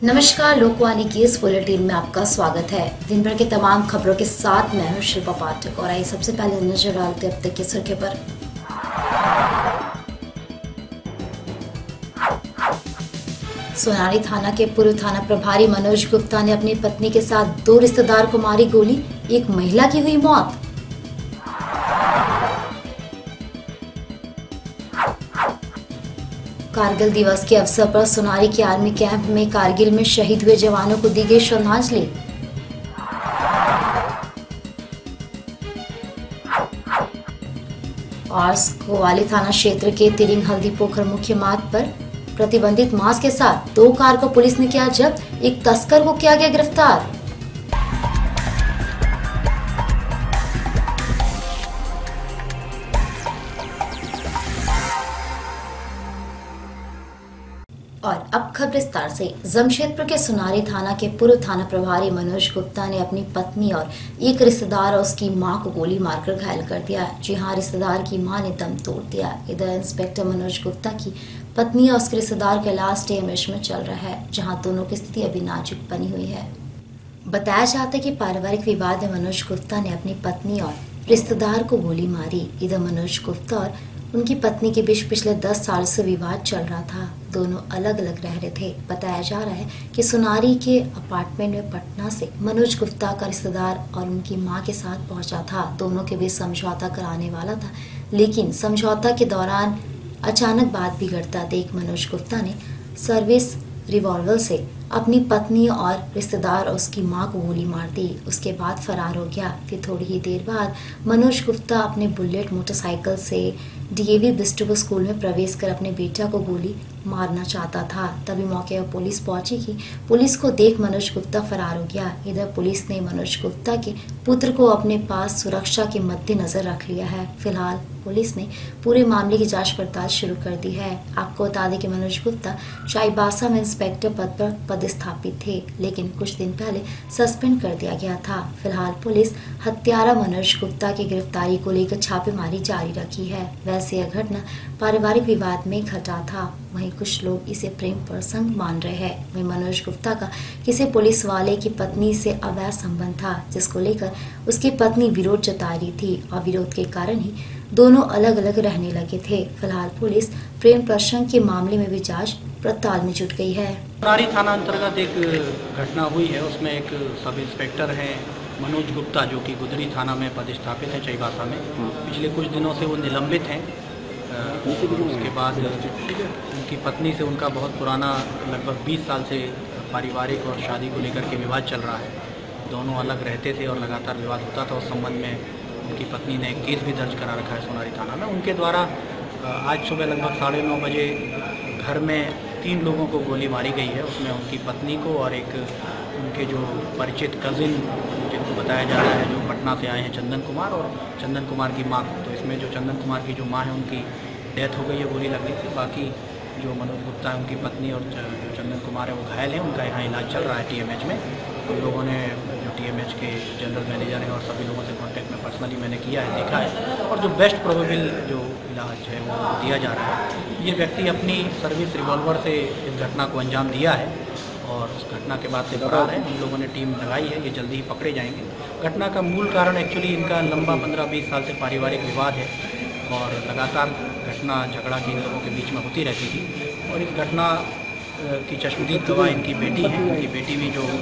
नमस्कार, लोकवाणी की इस बुलेटिन में आपका स्वागत है। दिन भर के तमाम खबरों के साथ मैं हूं शिल्पा पाठक और आइए सबसे पहले नजर डालते अब तक की सुर्खियों पर। सोनारी थाना के पूर्व थाना प्रभारी मनोज गुप्ता ने अपनी पत्नी के साथ दो रिश्तेदार को मारी गोली, एक महिला की हुई मौत। कारगिल दिवस के अवसर पर सोनारी के आर्मी कैंप में कारगिल में शहीद हुए जवानों को दी गई श्रद्धांजलि। और कोवाली थाना क्षेत्र के तिरिंग हल्दी पोखर मुख्य मार्ग पर प्रतिबंधित मांस के साथ दो कार को पुलिस ने किया जब्त, एक तस्कर को किया गया गिरफ्तार। और अब खबर विस्तार से। जमशेदपुर के सोनारी थाना के पूर्व थाना प्रभारी मनोज गुप्ता ने अपनी पत्नी और एक रिश्तेदार और उसकी मां को गोली मारकर घायल कर दिया। जी हां, रिश्तेदार की मां ने दम तोड़ दिया। इधर इंस्पेक्टर मनोज गुप्ता की पत्नी और उसके रिश्तेदार का इलाज TMH में चल रहा है, जहाँ दोनों की स्थिति अभी नाजुक बनी हुई है। बताया जाता है कि पारिवारिक विवाद में मनोज गुप्ता ने अपनी पत्नी और रिश्तेदार को गोली मारी। इधर मनोज गुप्ता और उनकी पत्नी के बीच पिछले 10 साल से विवाद चल रहा था। दोनों अलग अलग रह रहे थे। बताया जा रहा है कि सोनारी के अपार्टमेंट में पटना से मनोज गुप्ता का रिश्तेदार और उनकी मां के साथ पहुंचा था। दोनों के बीच समझौता कराने वाला था, लेकिन समझौता के दौरान अचानक बात बिगड़ता देख मनोज गुप्ता ने सर्विस रिवॉल्वर से अपनी पत्नी और रिश्तेदार और उसकी मां को गोली मार दी। उसके बाद फरार हो गया। फिर थोड़ी ही देर बाद मनोज गुप्ता अपने बुलेट मोटरसाइकिल से DAV बिस्टुपुर स्कूल में प्रवेश कर अपने बेटा को गोली मारना चाहता था। तभी मौके पर पुलिस पहुंची कि पुलिस को देख मनोज गुप्ता फरार हो गया। इधर पुलिस ने मनोज गुप्ता के पुत्र को अपने पास सुरक्षा के मद्देनजर रख लिया है। फिलहाल पुलिस ने पूरे मामले की जांच पड़ताल शुरू कर दी है। आपको बता दें कि मनोज गुप्ता चाईबासा में इंस्पेक्टर पद पर पदस्थापित थे, लेकिन कुछ दिन पहले सस्पेंड कर दिया गया था। फिलहाल पुलिस हत्यारा मनोज गुप्ता की गिरफ्तारी को लेकर छापेमारी जारी रखी है। वैसे यह घटना पारिवारिक विवाद में घटा था, वहीं कुछ लोग इसे प्रेम प्रसंग मान रहे हैं। वहीं मनोज गुप्ता का किसी पुलिस वाले की पत्नी से अवैध संबंध था, जिसको लेकर उसकी पत्नी विरोध जता रही थी और विरोध के कारण ही दोनों अलग अलग रहने लगे थे। फिलहाल पुलिस प्रेम प्रसंग के मामले में भी जांच पड़ताल में जुट गई है। सोनारी थाना अंतर्गत एक घटना हुई है, उसमें एक सब इंस्पेक्टर हैं मनोज गुप्ता, जो कि गुदरी थाना में पदस्थापित है चाईबासा में। पिछले कुछ दिनों से वो निलंबित हैं। उसके बाद उनकी पत्नी से उनका बहुत पुराना लगभग 20 साल से पारिवारिक और शादी को लेकर के विवाद चल रहा है। दोनों अलग रहते थे और लगातार विवाद होता था। उस संबंध में उनकी पत्नी ने एक केस भी दर्ज करा रखा है सोनारी थाना में। उनके द्वारा आज सुबह लगभग 9:30 बजे घर में 3 लोगों को गोली मारी गई है। उसमें उनकी पत्नी को और एक उनके जो परिचित कज़िन, जिनको बताया जा रहा है जो पटना से आए हैं, चंदन कुमार और चंदन कुमार की मां को। तो इसमें जो चंदन कुमार की जो मां है उनकी डेथ हो गई है गोली लगने से। बाकी जो मनोज गुप्ता है उनकी पत्नी और जो चंदन कुमार है वो घायल हैं। उनका यहाँ इलाज चल रहा है TMH में। हम लोगों ने जो TMH के जनरल मैनेजर हैं और सभी लोगों से कांटेक्ट में पर्सनली मैंने किया है, देखा है, और जो बेस्ट प्रोबेबल जो इलाज है वो दिया जा रहा है। ये व्यक्ति अपनी सर्विस रिवॉल्वर से इस घटना को अंजाम दिया है और उस घटना के बाद से फरार है। हम लोगों ने टीम लगाई है, ये जल्दी ही पकड़े जाएंगे। घटना का मूल कारण एक्चुअली इनका लंबा 15-20 साल से पारिवारिक विवाद है और लगातार घटना झगड़ा की इन लोगों के बीच में होती रहती थी। और इस घटना की चश्मदीद गवाह इनकी बेटी है। उनकी बेटी भी जो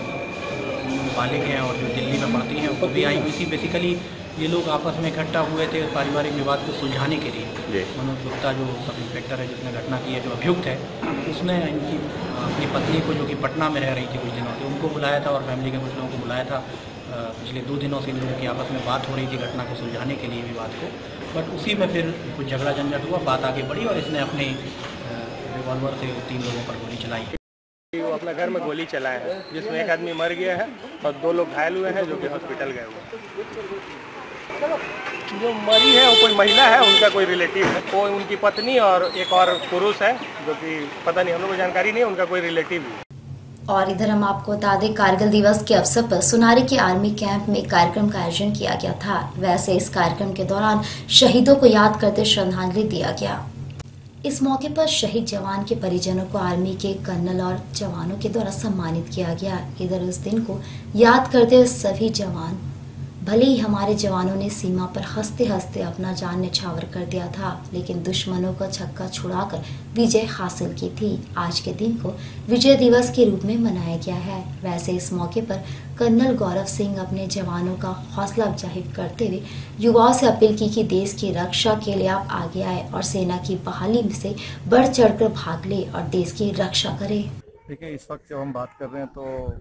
बालिग हैं और जो दिल्ली में पढ़ती हैं, वो भी आई हुई थी। बेसिकली ये लोग आपस में इकट्ठा हुए थे पारिवारिक विवाद को सुलझाने के लिए। मनोज गुप्ता जो सब इंस्पेक्टर है जिसने घटना की है, जो अभियुक्त है, उसने इनकी अपनी पत्नी को, जो कि पटना में रह रही थी कुछ दिनों से, उनको बुलाया था और फैमिली के कुछ लोगों को बुलाया था। पिछले 2 दिनों से इन लोगों की आपस में बात हो रही थी घटना को सुलझाने के लिए, विवाद को। बट उसी में फिर कुछ झगड़ा झंझट हुआ, बात आगे बढ़ी और इसने अपने रिवॉल्वर से 3 लोगों पर गोली चलाई। वो अपना घर में गोली चलाया है, जिसमें एक आदमी मर गया है और 2 लोग घायल हुए हैं, जो कि हॉस्पिटल गए हुए हैं। जो मरी है वो कोई महिला है, उनका कोई रिलेटिव है। वो उनकी पत्नी और एक और पुरुष है, जो कि पता नहीं, हम लोग को जानकारी नहीं है, उनका कोई रिलेटिव है। और इधर हम आपको बता दें, कारगिल दिवस के अवसर पर सोनारी के आर्मी कैंप में कार्यक्रम का आयोजन किया गया था। वैसे इस कार्यक्रम के दौरान शहीदों को याद करते श्रद्धांजलि दिया गया। इस मौके पर शहीद जवान के परिजनों को आर्मी के कर्नल और जवानों के द्वारा सम्मानित किया गया। इधर उस दिन को याद करते हुए सभी जवान, भले ही हमारे जवानों ने सीमा पर हंसते हंसते अपना जान न्यौछावर कर दिया था, लेकिन दुश्मनों का छक्का छुड़ाकर विजय हासिल की थी। आज के दिन को विजय दिवस के रूप में मनाया गया है। वैसे इस मौके पर कर्नल गौरव सिंह अपने जवानों का हौसला अफजाई करते हुए युवाओं से अपील की कि देश की रक्षा के लिए आप आगे आए और सेना की बहाली में से बढ़ चढ़कर भाग ले और देश की रक्षा करें। देखिए, इस वक्त जब हम बात कर रहे हैं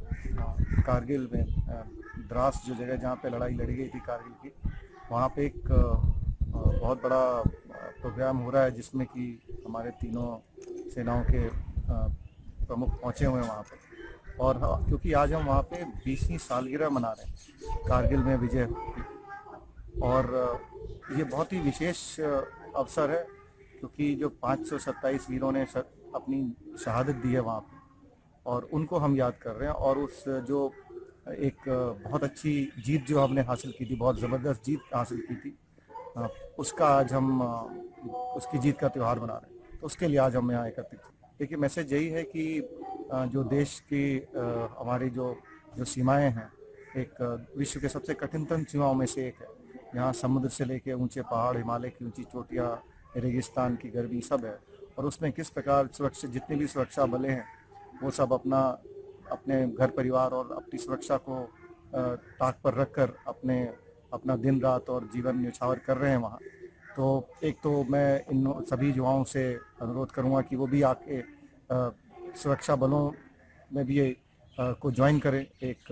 तो कारगिल में द्रास जो जगह जहाँ पे लड़ाई लड़ी गई थी कारगिल की, वहाँ पे एक बहुत बड़ा प्रोग्राम हो रहा है जिसमें कि हमारे तीनों सेनाओं के प्रमुख पहुँचे हुए हैं वहाँ पे। और क्योंकि आज हम वहाँ पे 20वीं सालगिरह मना रहे हैं कारगिल में विजय की, और ये बहुत ही विशेष अवसर है क्योंकि जो 527 वीरों ने अपनी शहादत दी है वहाँ पे, और उनको हम याद कर रहे हैं। और उस जो एक बहुत अच्छी जीत जो हमने हासिल की थी, बहुत ज़बरदस्त जीत हासिल की थी, उसका आज हम उसकी जीत का त्यौहार मना रहे हैं। तो उसके लिए आज हम यहाँ एकत्रित हैं। देखिए, मैसेज यही है कि जो देश की हमारी जो सीमाएं हैं, एक विश्व के सबसे कठिनतम सीमाओं में से एक है। यहाँ समुद्र से लेके ऊंचे पहाड़, हिमालय की ऊंची चोटियाँ, रेगिस्तान की गर्मी सब है, और उसमें किस प्रकार सुरक्षा, जितने भी सुरक्षा बलें हैं वो सब अपने घर परिवार और अपनी सुरक्षा को ताक पर रखकर अपना दिन रात और जीवन न्यौछावर कर रहे हैं वहाँ। तो एक तो मैं इन सभी युवाओं से अनुरोध करूँगा कि वो भी आके सुरक्षा बलों में भी को ज्वाइन करें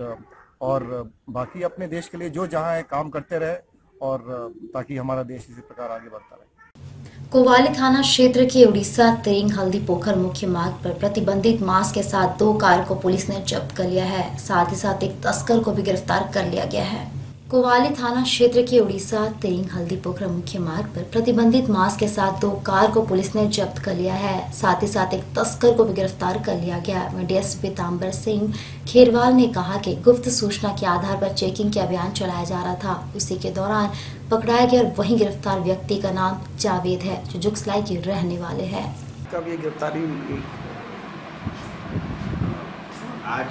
और बाकी अपने देश के लिए जो जहाँ है काम करते रहे, और ताकि हमारा देश इसी प्रकार आगे बढ़ता रहे। कोवाली थाना क्षेत्र के उड़ीसा तेरिंग हल्दी पोखर मुख्य मार्ग पर प्रतिबंधित मांस के साथ 2 कार को पुलिस ने जब्त कर लिया है। साथ ही साथ एक तस्कर को भी गिरफ्तार कर लिया गया है। कोवाली थाना क्षेत्र के उड़ीसा तेरिंग हल्दी पोखर मुख्य मार्ग पर प्रतिबंधित मांस के साथ 2 कार को पुलिस ने जब्त कर लिया है। साथ ही साथ एक तस्कर को भी गिरफ्तार कर लिया गया। डीएसपी पीताम्बर सिंह खेरवाल ने कहा कि गुप्त सूचना के आधार पर चेकिंग के अभियान चलाया जा रहा था। उसी के दौरान पकड़ाया गया और वहीं गिरफ्तार व्यक्ति का नाम जावेद है, जो जुगसलाई के रहने वाले हैं। कब ये गिरफ्तारी हुई? आज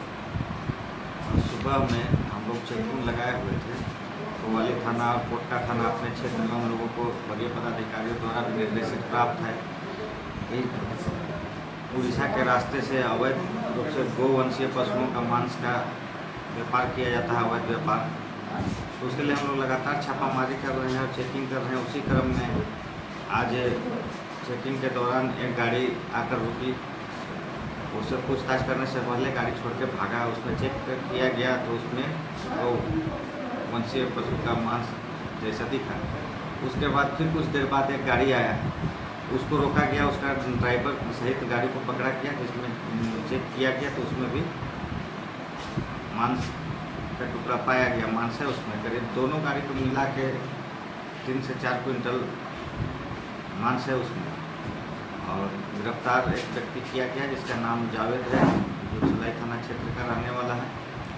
सुबह में हम लोग चेकिंग लगाए हुए थे। कोवाली थाना और कोटका थाना अपने क्षेत्र में हम लोगों को वरीय पदाधिकारियों द्वारा भी निर्देश प्राप्त है कि उड़ीसा के रास्ते से अवैध रूप से गोवंशीय पशुओं का मांस का व्यापार किया जाता है, अवैध व्यापार। तो उसके लिए हम लोग लगातार छापामारी कर रहे हैं और चेकिंग कर रहे हैं। उसी क्रम में आज चेकिंग के दौरान एक गाड़ी आकर रुकी। उससे पूछताछ करने से पहले गाड़ी छोड़ के भागा। उसमें चेक किया गया तो उसमें वो वंशीय पशु का मांस जैसा दिखा। उसके बाद फिर कुछ देर बाद एक गाड़ी आया, उसको रोका गया, उसका ड्राइवर सहित गाड़ी को पकड़ा गया, जिसमें चेक किया गया तो उसमें भी मांस का टुकड़ा पाया गया। मांस है उसमें करीब, दोनों गाड़ी को मिला के 3 से 4 क्विंटल मांस है उसमें। और गिरफ्तार एक व्यक्ति किया गया जिसका नाम जावेद है, जो जुगसलाई थाना क्षेत्र का रहने वाला है।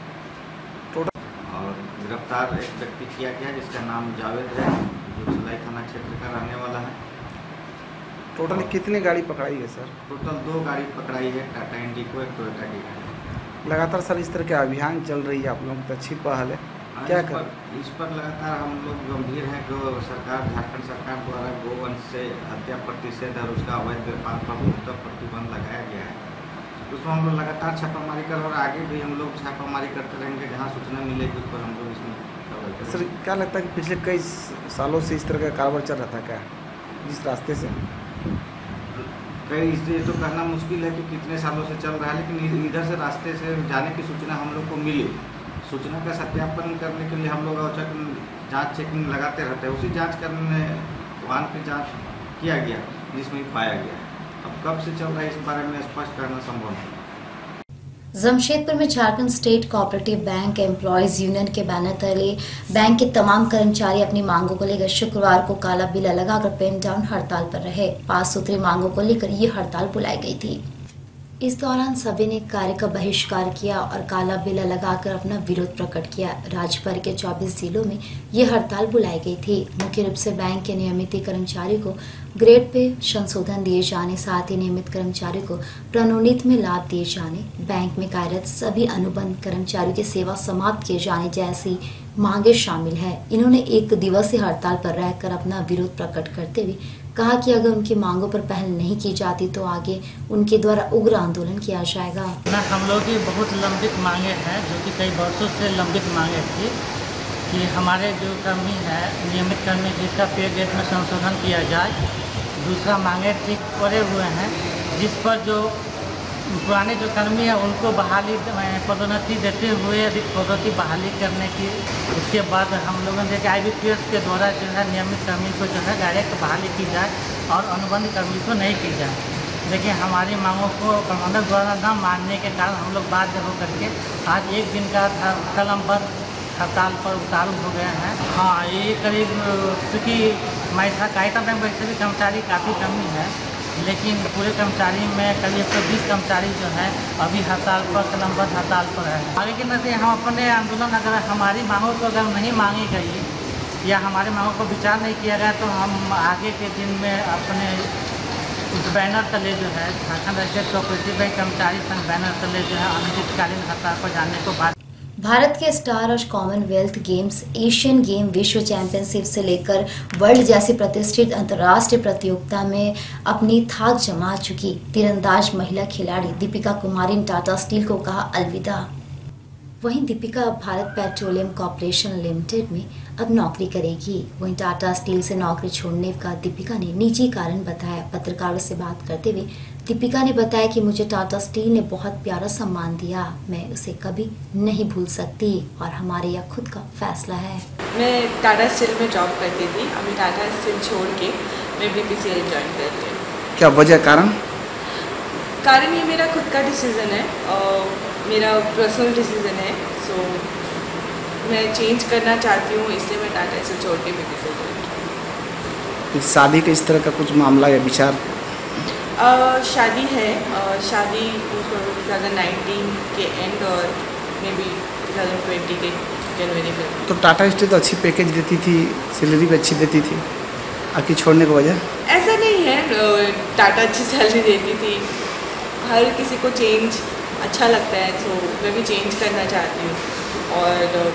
और गिरफ्तार एक व्यक्ति किया गया जिसका नाम जावेद है, जो जुगसलाई थाना क्षेत्र का रहने वाला है। टोटल कितनी गाड़ी पकड़ाई है सर? टोटल 2 गाड़ी पकड़ाई है, टाटा इंडिको, एक टोयोटा की गाड़ी। लगातार सर इस तरह के अभियान चल रही है आप लोगों की, अच्छी पहल है। क्या कर इस पर लगातार हम लोग गंभीर हैं। जो सरकार, झारखंड सरकार द्वारा गोवंश से हत्या प्रतिषेध और उसका अवैध व्यापार पर पूर्णतः प्रतिबंध लगाया गया है। उसमें हम लोग लगातार छापामारी कर, और आगे भी हम लोग छापामारी करते रहेंगे। जहाँ सूचना मिलेगी उस पर हम लोग इसमें। सर क्या लगता है कि पिछले कई सालों से इस तरह का कारोबार चल रहा था क्या, जिस रास्ते से? कई, ये तो कहना मुश्किल है कि कितने सालों से चल रहा है, लेकिन इधर से रास्ते से जाने की सूचना हम लोग को मिली। सूचना का सत्यापन करने के लिए हम लोग औचक जांच चेकिंग लगाते रहते हैं। उसी जांच करने में वाहन की जांच किया गया, जिसमें पाया गया। अब कब से चल रहा है इस बारे में स्पष्ट करना संभव नहीं। जमशेदपुर में Jharkhand state cooperative bank employees union के बैनर तले बैंक के तमाम कर्मचारी अपनी मांगों को लेकर शुक्रवार को काला बिल लगाकर पेन डाउन हड़ताल पर रहे। 5 सूत्री मांगों को लेकर ये हड़ताल बुलाई गई थी। इस दौरान सभी ने कार्य का बहिष्कार किया और काला बिल्ला लगाकर अपना विरोध प्रकट किया। राज्य भर के 24 जिलों में ये हड़ताल बुलाई गई थी। मुख्य रूप से बैंक के नियमित कर्मचारियों को ग्रेड पे संशोधन दिए जाने, साथ ही नियमित कर्मचारियों को प्रोन्नति में लाभ दिए जाने, बैंक में कार्यरत सभी अनुबंध कर्मचारियों की सेवा समाप्त किए जाने जैसी मांगे शामिल है। इन्होंने एक दिवसीय हड़ताल पर रहकर अपना विरोध प्रकट करते हुए कहा कि अगर उनकी मांगों पर पहल नहीं की जाती तो आगे उनके द्वारा उग्र आंदोलन किया जाएगा। हम लोग की बहुत लंबित मांगे हैं, जो कि कई वर्षों से लंबित मांगे थी कि हमारे जो कर्मी है नियमित कर्मी जिसका पे ग्रेड में संशोधन किया जाए। दूसरा मांगे ठीक पड़े हुए हैं जिस पर जो पुराने जो कर्मी है उनको बहाली पदोन्नति देते हुए अधिक पदोन्नति बहाली करने की। उसके बाद हम लोगों ने IBPS के द्वारा जो है नियमित कर्मी को जो है डायरेक्ट बहाली की जाए और अनुबंध कर्मी को नहीं की जाए। लेकिन हमारी मांगों को प्रबंधक द्वारा न मानने के कारण हम लोग बाध्य होकर के आज एक दिन का कलमबद्ध हड़ताल पर उतारू हो गए हैं। हाँ, ये करीब चूँकि मैसा कायता बैंक वैसे भी कर्मचारी काफ़ी कमी है, लेकिन पूरे कर्मचारी में करीब 120 कर्मचारी जो है अभी हड़ताल पर कलमबद्ध हड़ताल पर है। आगे के नतीजे हम अपने आंदोलन अगर हमारी मांगों को अगर नहीं मांगी गई या हमारे मांगों को विचार नहीं किया गया तो हम आगे के दिन में अपने उस बैनर तले जो है झारखंड राज्य कोऑपरेटिव बैंक कर्मचारी संघ बैनर तले जो है अनिश्चितकालीन हड़ताल पर जाने को बाद। भारत के स्टार और कॉमनवेल्थ गेम्स, एशियन गेम, विश्व चैंपियनशिप से लेकर वर्ल्ड जैसी प्रतिष्ठित अंतर्राष्ट्रीय प्रतियोगिता में अपनी थाक जमा चुकी तीरंदाज महिला खिलाड़ी दीपिका कुमारी ने टाटा स्टील को कहा अलविदा। वहीं दीपिका अब भारत पेट्रोलियम कॉर्पोरेशन लिमिटेड में अब नौकरी करेगी। वहीं टाटा स्टील से नौकरी छोड़ने का दीपिका ने निजी कारण बताया। पत्रकारों से बात करते हुए दीपिका ने बताया कि मुझे टाटा स्टील ने बहुत प्यारा सम्मान दिया, मैं उसे कभी नहीं भूल सकती और हमारे यह खुद का फैसला है। मैं टाटा स्टील में जॉब करती थी, अभी टाटा स्टील छोड़ के मैं BPCL ज्वाइन कर रही हूँ। क्या वजह कारण ये मेरा खुद का डिसीज़न है और मेरा पर्सनल डिसीज़न है। सो मैं चेंज करना चाहती हूँ, इसलिए मैं टाटा स्टील छोड़ के BPCL ज्वाइन की। शादी के इस तरह का कुछ मामला या विचार? शादी है, शादी 2019 के एंड और मे बी 2020 के जनवरी में। तो टाटा स्टील तो अच्छी पैकेज देती थी, सैलरी भी अच्छी देती थी, आखिर छोड़ने की वजह? ऐसा नहीं है, टाटा अच्छी सैलरी देती थी, हर किसी को चेंज अच्छा लगता है, तो मैं भी चेंज करना चाहती हूँ। और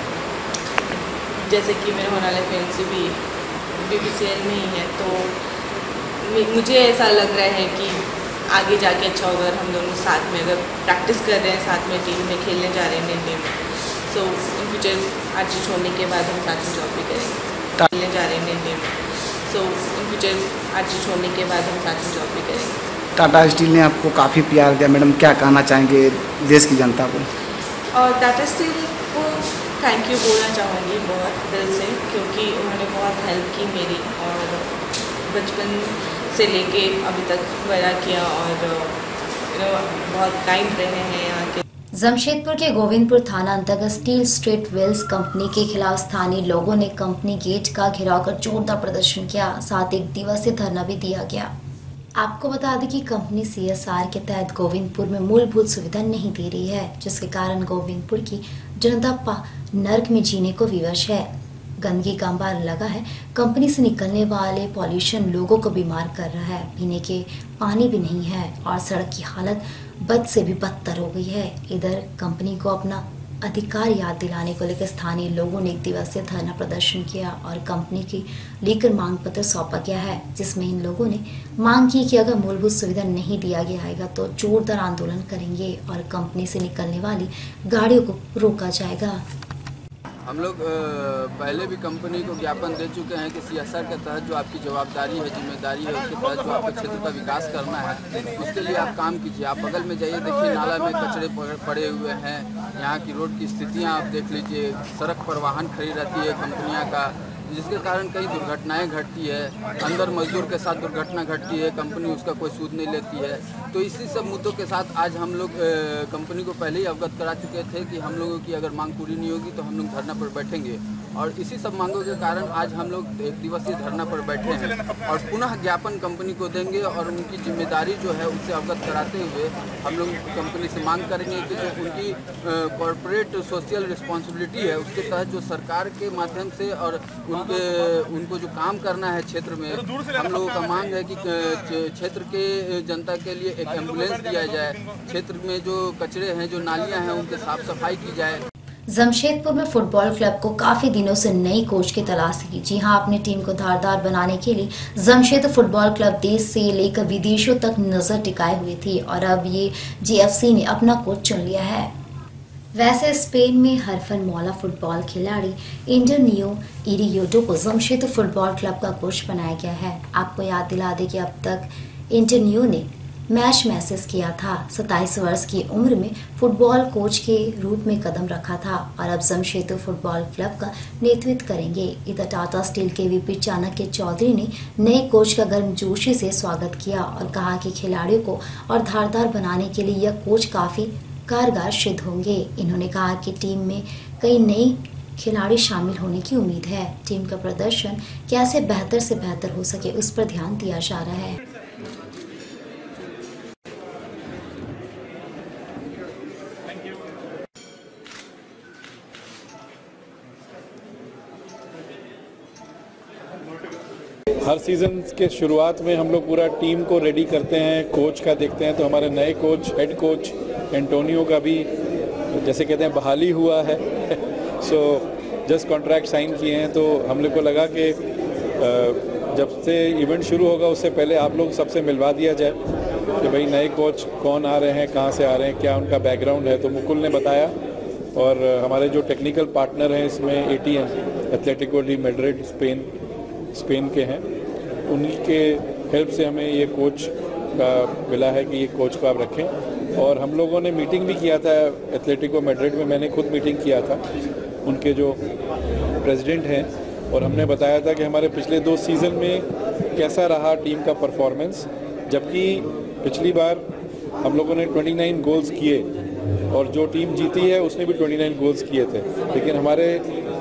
जैसे कि मेरे होने वाले फ्रेंड्स भी BPCL में ही है, तो मुझे ऐसा लग रहा है कि आगे जाके अच्छा होगा अगर हम दोनों साथ में अगर प्रैक्टिस कर रहे हैं, साथ में टीम में खेलने जा रहे हैं इंडिया में। सो इन फ्यूचर आरजी छोड़ने के बाद हम साथ में जॉब भी करेंगे, खेलने जा रहे हैं इंडिया में। सो इन फ्यूचर आरजी छोड़ने के बाद हम साथ में जॉब भी करेंगे। टाटा स्टील ने आपको काफ़ी प्यार दिया, मैडम क्या कहना चाहेंगे देश की जनता को? और टाटा स्टील को थैंक यू बोलना चाहूँगी बहुत दिल से, क्योंकि उन्होंने बहुत हेल्प की मेरी और बचपन से लेके अभी तक बड़ा किया और बहुत काइंड रहे हैं यहाँ के। जमशेदपुर के गोविंदपुर थाना अंतर्गत स्टील स्ट्रीट वेल्स कंपनी के खिलाफ स्थानीय लोगों ने कंपनी गेट का घेराव कर जोरदार प्रदर्शन किया, साथ एक दिवसीय धरना भी दिया गया। आपको बता दें कि कंपनी CSR के तहत गोविंदपुर में मूलभूत सुविधा नहीं दे रही है, जिसके कारण गोविंदपुर की जनता नर्क में जीने को विवश है। गंदगी का अंबार लगा है, कंपनी से निकलने वाले पॉल्यूशन लोगों को बीमार कर रहा है, पीने के पानी भी नहीं है और सड़क की हालत बद से भी बदतर हो गई है। इधर कंपनी को अपना अधिकार याद दिलाने को लेकर स्थानीय लोगों ने एक दिवसीय धरना प्रदर्शन किया और कंपनी की लेकर मांग पत्र सौंपा गया है, जिसमें इन लोगों ने मांग की कि अगर मूलभूत सुविधा नहीं दिया गया तो जोरदार आंदोलन करेंगे और कंपनी से निकलने वाली गाड़ियों को रोका जाएगा। हम लोग पहले भी कंपनी को ज्ञापन दे चुके हैं कि CSR के तहत जो आपकी जवाबदारी है, जिम्मेदारी है, उसके तहत जो आपके क्षेत्र का विकास करना है उसके लिए आप काम कीजिए। आप बगल में जाइए, देखिए नाला में कचरे पड़े हुए हैं, यहाँ की रोड की स्थितियाँ आप देख लीजिए, सड़क पर वाहन खड़ी रहती है कंपनियाँ का, जिसके कारण कई दुर्घटनाएं घटती है, अंदर मजदूर के साथ दुर्घटना घटती है, कंपनी उसका कोई सूद नहीं लेती है। तो इसी सब मुद्दों के साथ आज हम लोग कंपनी को पहले ही अवगत करा चुके थे कि हम लोगों की अगर मांग पूरी नहीं होगी तो हम लोग धरना पर बैठेंगे और इसी सब मांगों के कारण आज हम लोग 1 दिवसीय धरना पर बैठे हैं और पुनः ज्ञापन कंपनी को देंगे और उनकी जिम्मेदारी जो है उससे अवगत कराते हुए हम लोग कंपनी से मांग करेंगे कि जो उनकी कॉरपोरेट सोशल रिस्पॉन्सिबिलिटी है उसके तहत जो सरकार के माध्यम से और उनको जो काम करना है क्षेत्र में, हम लोगों का मांग है कि क्षेत्र के जनता के लिए एक एम्बुलेंस दिया जाए, क्षेत्र में जो कचरे हैं, जो नालियां हैं, उनके साफ सफाई की जाए। जमशेदपुर में फुटबॉल क्लब को काफी दिनों से नई कोच की तलाश थी। जी हां, अपनी टीम को धारदार बनाने के लिए जमशेदपुर फुटबॉल क्लब देश से लेकर विदेशों तक नजर टिकाए हुए थी और अब ये जीएफसी ने अपना कोच चुन लिया है। वैसे स्पेन में हरफन मौला फुटबॉल खिलाड़ी इंटरनियो इरियोडो को जमशेदपुर फुटबॉल क्लब का कोच बनाया गया है। आपको याद दिला दें कि अब तक इंटरनियो ने मैच मैसेज किया था। 27 वर्ष की उम्र में फुटबॉल कोच के रूप में कदम रखा था और अब जमशेदपुर फुटबॉल क्लब का नेतृत्व करेंगे। इधर टाटा स्टील के वीपी चाणक्य चौधरी ने नए कोच का गर्मजोशी से स्वागत किया और कहा कि खिलाड़ियों को और धारदार बनाने के लिए यह कोच काफी कारगर सिद्ध होंगे। इन्होंने कहा कि टीम में कई नई खिलाड़ी शामिल होने की उम्मीद है। टीम का प्रदर्शन कैसे बेहतर से बेहतर हो सके उस पर ध्यान दिया जा रहा है। हर सीज़न के शुरुआत में हम लोग पूरा टीम को रेडी करते हैं, कोच का देखते हैं। तो हमारे नए कोच, हेड कोच एंटोनियो का भी जैसे कहते हैं बहाली हुआ है। सो जस्ट कॉन्ट्रैक्ट साइन किए हैं। तो हम लोग को लगा कि जब से इवेंट शुरू होगा उससे पहले आप लोग सबसे मिलवा दिया जाए कि भाई नए कोच कौन आ रहे हैं, कहाँ से आ रहे हैं, क्या उनका बैकग्राउंड है। तो मुकुल ने बताया और हमारे जो टेक्निकल पार्टनर हैं इसमें ATM Atletico de Madrid Spain के हैं, उनके हेल्प से हमें ये कोच का मिला है कि ये कोच को आप रखें। और हम लोगों ने मीटिंग भी किया था एथलेटिको मैड्रिड में, मैंने खुद मीटिंग किया था उनके जो प्रेसिडेंट हैं और हमने बताया था कि हमारे पिछले 2 सीज़न में कैसा रहा टीम का परफॉर्मेंस। जबकि पिछली बार हम लोगों ने 29 गोल्स किए और जो टीम जीती है उसने भी 29 गोल्स किए थे, लेकिन हमारे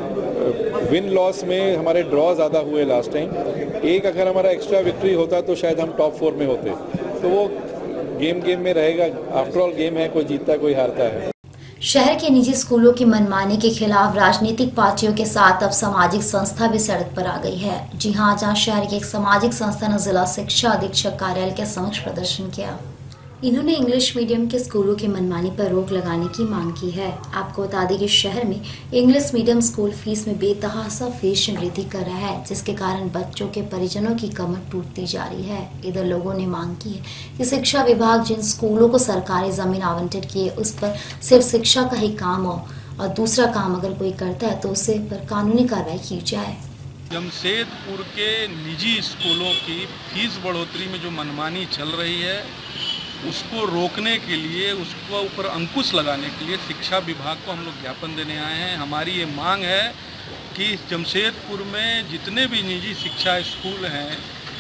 विन लॉस में हमारे ड्रॉ ज़्यादा हुए लास्ट टाइम। एक अगर हमारा एक्स्ट्रा विक्ट्री होता तो शायद हम टॉप 4 में होते। तो वो गेम में रहेगा, आफ्टर ऑल गेम है, कोई जीतता कोई हारता है। शहर के निजी स्कूलों की मनमानी के खिलाफ राजनीतिक पार्टियों के साथ अब सामाजिक संस्था भी सड़क पर आ गई है। जी हां, जहां शहर की एक सामाजिक संस्था ने जिला शिक्षा अधीक्षक कार्यालय के समक्ष प्रदर्शन किया। इन्होंने इंग्लिश मीडियम के स्कूलों की मनमानी पर रोक लगाने की मांग की है। आपको बता दें कि शहर में इंग्लिश मीडियम स्कूल फीस में बेतहाशा फीस वृद्धि कर रहा है, जिसके कारण बच्चों के परिजनों की कमर टूटती जा रही है। इधर लोगों ने मांग की है कि शिक्षा विभाग जिन स्कूलों को सरकारी जमीन आवंटित किए उस पर सिर्फ शिक्षा का ही काम हो और दूसरा काम अगर कोई करता है तो उसे पर कानूनी कार्रवाई की जाए। जमशेदपुर के निजी स्कूलों की फीस बढ़ोतरी में जो मनमानी चल रही है उसको रोकने के लिए, उसको ऊपर अंकुश लगाने के लिए शिक्षा विभाग को हम लोग ज्ञापन देने आए हैं। हमारी ये मांग है कि जमशेदपुर में जितने भी निजी शिक्षा स्कूल हैं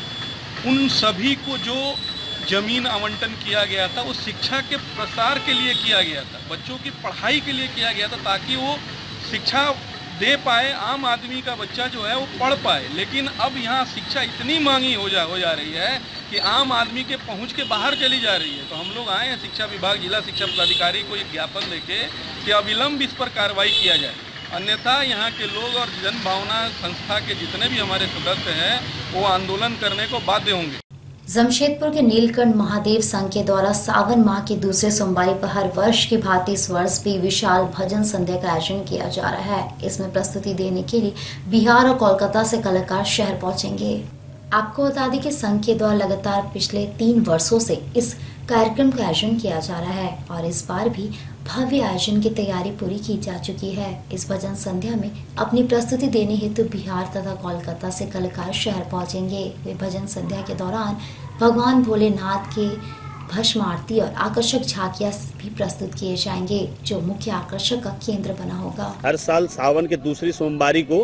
उन सभी को जो ज़मीन आवंटन किया गया था वो शिक्षा के प्रसार के लिए किया गया था, बच्चों की पढ़ाई के लिए किया गया था, ताकि वो शिक्षा दे पाए, आम आदमी का बच्चा जो है वो पढ़ पाए। लेकिन अब यहाँ शिक्षा इतनी महंगी हो जा रही है कि आम आदमी के पहुँच के बाहर चली जा रही है। तो हम लोग आए हैं शिक्षा विभाग, जिला शिक्षा पदाधिकारी को एक ज्ञापन देके कि अविलंब इस पर कार्रवाई किया जाए, अन्यथा यहाँ के लोग और जन भावना संस्था के जितने भी हमारे सदस्य हैं वो आंदोलन करने को बाध्य होंगे। जमशेदपुर के नीलकंठ महादेव संघ के द्वारा सावन माह के दूसरे सोमवार पर हर वर्ष की भांति इस वर्ष भी विशाल भजन संध्या का आयोजन किया जा रहा है। इसमें प्रस्तुति देने के लिए बिहार और कोलकाता से कलाकार शहर पहुंचेंगे। आपको बता दें कि संघ के द्वारा लगातार पिछले 3 वर्षों से इस कार्यक्रम का आयोजन किया जा रहा है और इस बार भी भव्य आयोजन की तैयारी पूरी की जा चुकी है। इस भजन संध्या में अपनी प्रस्तुति देने हेतु बिहार तथा कोलकाता से कलाकार शहर पहुंचेंगे। वे भजन संध्या के दौरान भगवान भोलेनाथ के भस्म आरती और आकर्षक झांकियां भी प्रस्तुत किए जाएंगे, जो मुख्य आकर्षक का केंद्र बना होगा। हर साल सावन के दूसरी सोमवारी को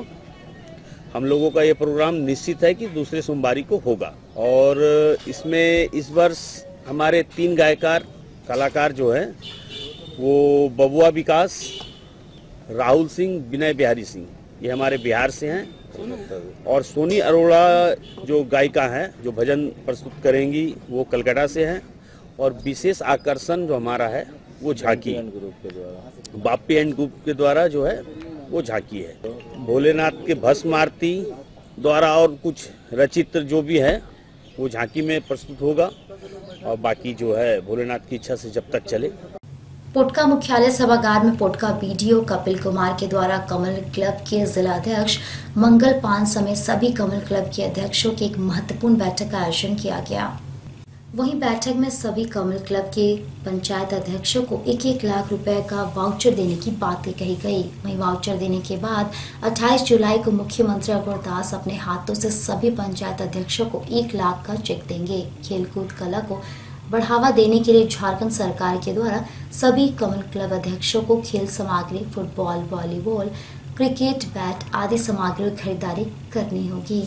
हम लोगों का ये प्रोग्राम निश्चित है कि दूसरे सोमवारी को होगा और इसमें इस वर्ष हमारे 3 गायकार कलाकार जो है वो बबुआ विकास, राहुल सिंह, विनय बिहारी सिंह, ये हमारे बिहार से हैं। और सोनी अरोड़ा जो गायिका हैं जो भजन प्रस्तुत करेंगी वो कलकत्ता से हैं। और विशेष आकर्षण जो हमारा है वो झांकी बाप्पी एंड ग्रुप के द्वारा जो है वो झांकी है। भोलेनाथ के भस्म आरती द्वारा और कुछ रचित जो भी है वो झांकी में प्रस्तुत होगा और बाकी जो है भोलेनाथ की इच्छा से जब तक चले। पोटका मुख्यालय सभागार में पोटका बीडीओ कपिल कुमार के द्वारा कमल क्लब के जिलाध्यक्ष मंगल पान समेत सभी कमल क्लब के अध्यक्षों की एक महत्वपूर्ण बैठक का आयोजन किया गया। वहीं बैठक में सभी कमल क्लब के पंचायत अध्यक्षों को 1-1 लाख रुपए का वाउचर देने की बातें कही गई। वहीं वाउचर देने के बाद 28 जुलाई को मुख्यमंत्री रघुवर दास अपने हाथों से सभी पंचायत अध्यक्षों को 1 लाख का चेक देंगे। खेलकूद कला को बढ़ावा देने के लिए झारखंड सरकार के द्वारा सभी कमल क्लब अध्यक्षों को खेल सामग्री, फुटबॉल, वॉलीबॉल, क्रिकेट, बैट आदि सामग्री खरीदारी करनी होगी।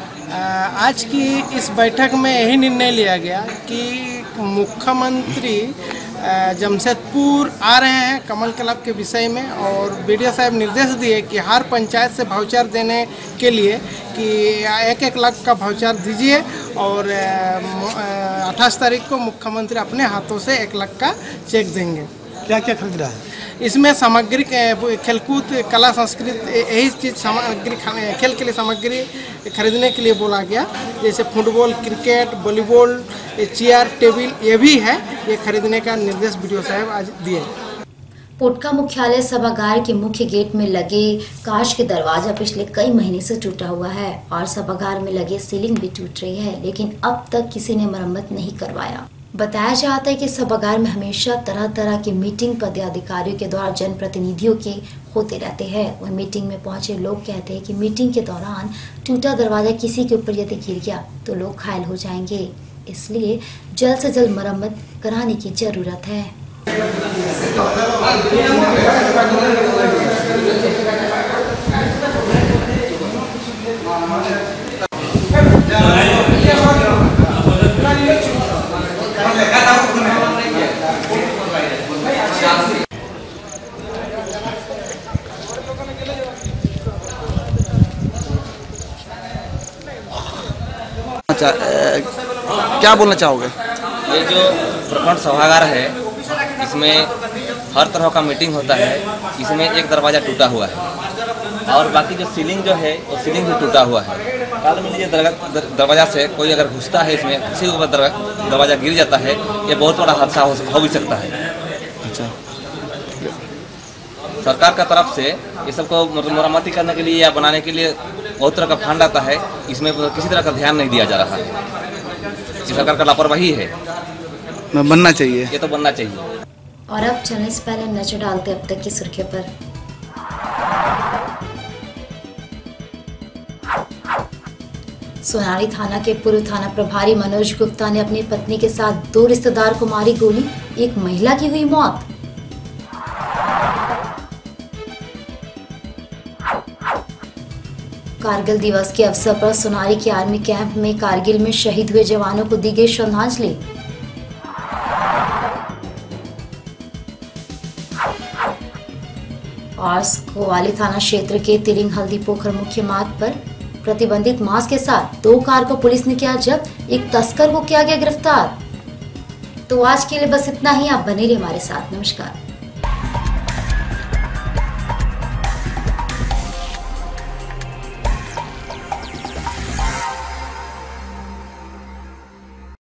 आज की इस बैठक में यही निर्णय लिया गया कि मुख्यमंत्री जमशेदपुर आ रहे हैं कमल क्लब के विषय में और बीडीओ साहब निर्देश दिए कि हर पंचायत से वाउचर देने के लिए कि 1-1 लाख का वाउचर दीजिए और 28 तारीख को मुख्यमंत्री अपने हाथों से 1 लाख का चेक देंगे। क्या क्या खरीद रहा है? इसमें सामग्री खेलकूद कला संस्कृति यही चीज़ सामग्री खेल के लिए सामग्री खरीदने के लिए बोला गया, जैसे football, cricket, volleyball, chair, table ये भी है, ये खरीदने का निर्देश बीडीओ साहब आज दिए। पोटका मुख्यालय सभागार के मुख्य गेट में लगे कांच के दरवाजा पिछले कई महीने से टूटा हुआ है और सभागार में लगे सीलिंग भी टूट रही है, लेकिन अब तक किसी ने मरम्मत नहीं करवाया। बताया जाता है कि सभागार में हमेशा तरह तरह की मीटिंग पदाधिकारियों के द्वारा जनप्रतिनिधियों के होते रहते हैं। वह मीटिंग में पहुंचे लोग कहते हैं कि मीटिंग के दौरान टूटा दरवाजा किसी के ऊपर यदि गिर गया तो लोग घायल हो जाएंगे, इसलिए जल्द से जल्द मरम्मत कराने की जरूरत है। क्या बोलना चाहोगे? ये जो प्रखंड सभागार है इसमें हर तरह का मीटिंग होता है। इसमें एक दरवाज़ा टूटा हुआ है और बाकी जो सीलिंग जो है वो सीलिंग भी टूटा हुआ है। काल में लीजिए दरवाज़ा से कोई अगर घुसता है इसमें, किसी के ऊपर दरवाज़ा गिर जाता है, ये बहुत बड़ा हादसा हो भी सकता है। अच्छा, सरकार का तरफ से ये सबको मरम्मती करने के लिए या बनाने के लिए बहुत तरह का फंड आता है, इसमें किसी तरह का ध्यान नहीं दिया जा रहा है। ये सरकार का लापरवाही है, बनना चाहिए, ये तो बनना चाहिए। और अब चलने से पहले नजर डालते अब तक की सुर्खियों पर। सोनारी थाना के पूर्व थाना प्रभारी मनोज गुप्ता ने अपनी पत्नी के साथ 2 रिश्तेदार को मारी गोली, एक महिला की हुई मौत। कारगिल दिवस के अवसर पर सोनारी के आर्मी कैंप में कारगिल में शहीद हुए जवानों को दी गई श्रद्धांजलि। और कोवाली थाना क्षेत्र के तिरिंग हल्दी पोखर मुख्य मार्ग पर प्रतिबंधित मांस के साथ 2 कार को पुलिस ने किया जब्त, एक तस्कर को किया गया गिरफ्तार। तो आज के लिए बस इतना ही, आप बने रहिए हमारे साथ। नमस्कार।